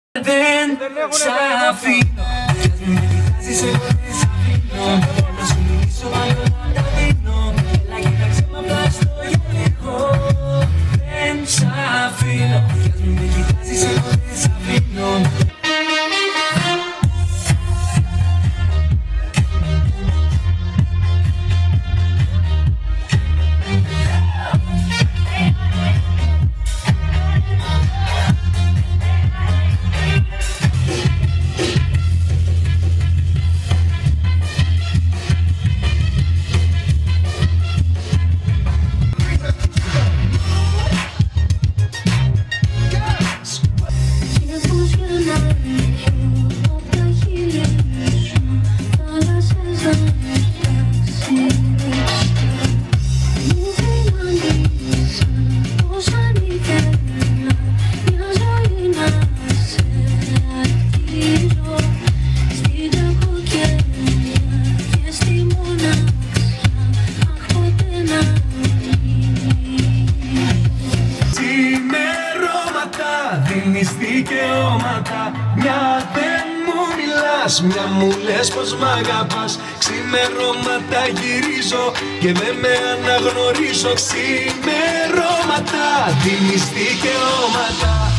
Δεν σ' αφήνω. Μοιάζεις με κοιτάζεις, εγώ δεν σ' αφήνω. Να σου μιλήσω, αλλά τα δίνω. Έλα κοίταξε μ' απλά στο γυαλικό. Δεν σ' αφήνω. Μοιάζεις με κοιτάζεις, εγώ δεν σ' αφήνω. Δίνεις δικαιώματα, μια δεν μου μιλάς, μια μου λες πως μ' αγαπάς. Ξημερώματα γυρίζω και δεν με αναγνωρίζω. Ξημερώματα, δίνεις δικαιώματα.